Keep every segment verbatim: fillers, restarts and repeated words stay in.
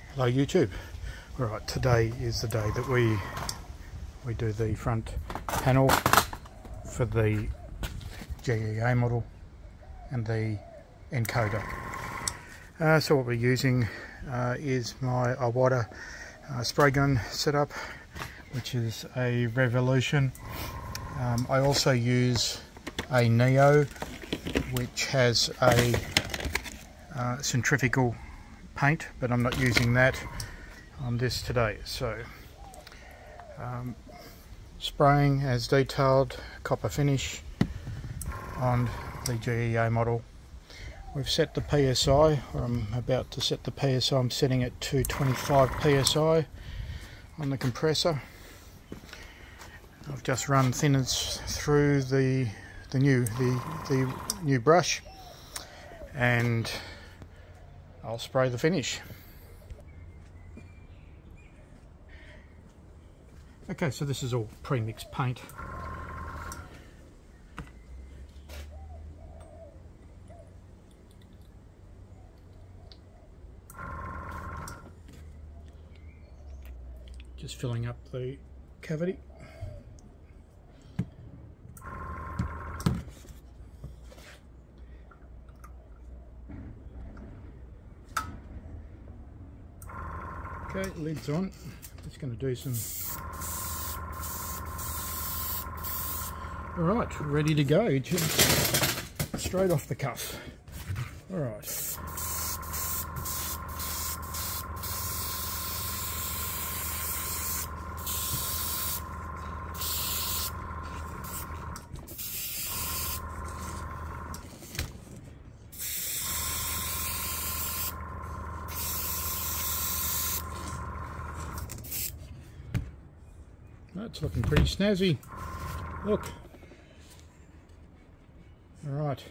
Hello YouTube. Alright, today is the day that we we do the front panel for the G E A model and the encoder. Uh, so what we're using uh, is my Iwata uh, spray gun setup, which is a Revolution. Um, I also use a Neo, which has a uh, centrifugal paint, but I'm not using that on this today. So um, spraying as detailed, copper finish on the G E A model. We've set the P S I, or I'm about to set the P S I. I'm setting it to twenty-five P S I on the compressor. I've just run thinners through the the new the the new brush, and I'll spray the finish. Okay, so this is all pre-mixed paint. Just filling up the cavity. Okay, lid's on. Just going to do some. Alright, ready to go. Just straight off the cuff. Alright. That's looking pretty snazzy. Look. All right.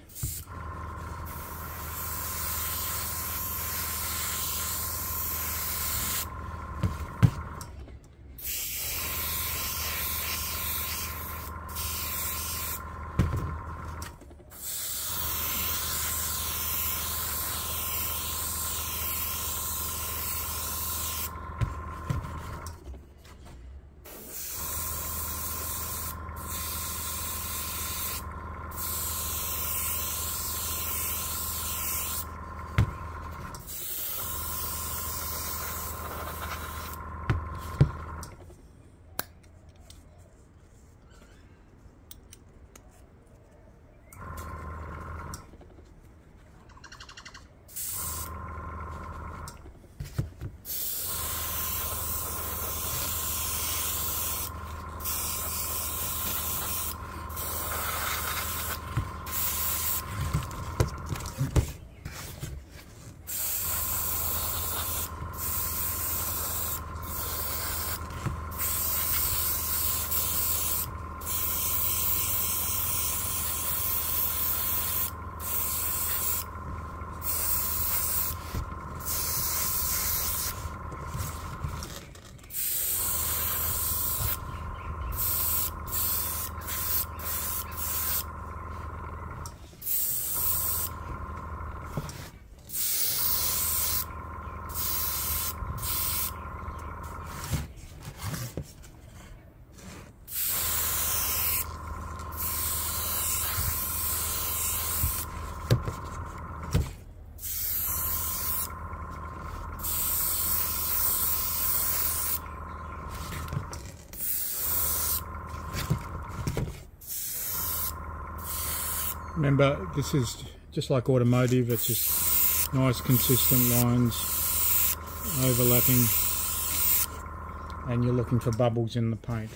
Remember, this is just like automotive, it's just nice consistent lines overlapping, and you're looking for bubbles in the paint.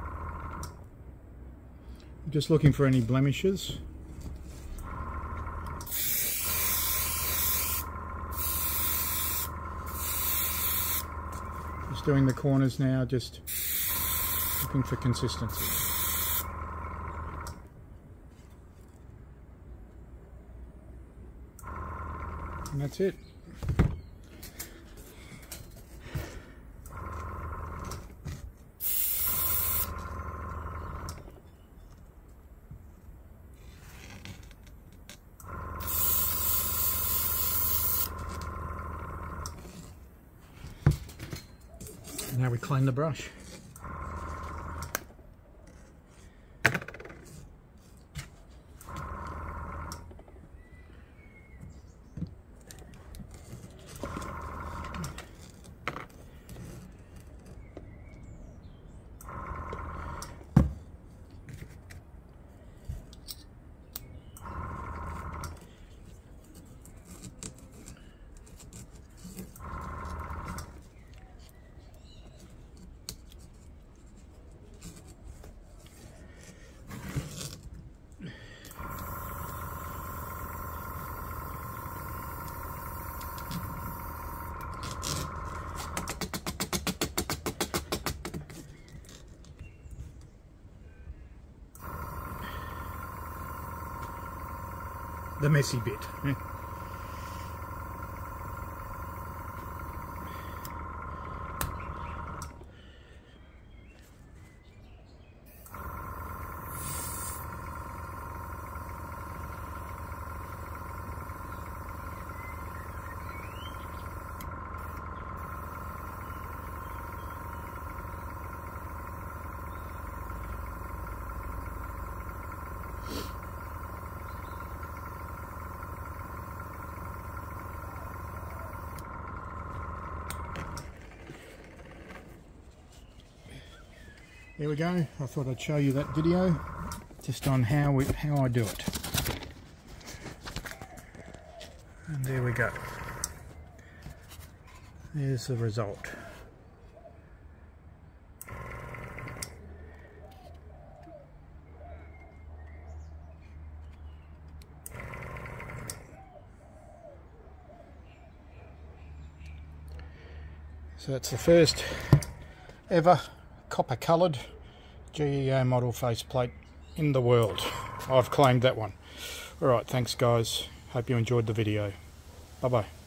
Just looking for any blemishes. Just doing the corners now, just looking for consistency. And that's it. Now we clean the brush. The messy bit. There we go. I thought I'd show you that video just on how we how I do it. And there we go. There's the result. So it's the first ever copper coloured G E O model faceplate in the world. I've claimed that one. Alright, thanks guys. Hope you enjoyed the video. Bye bye.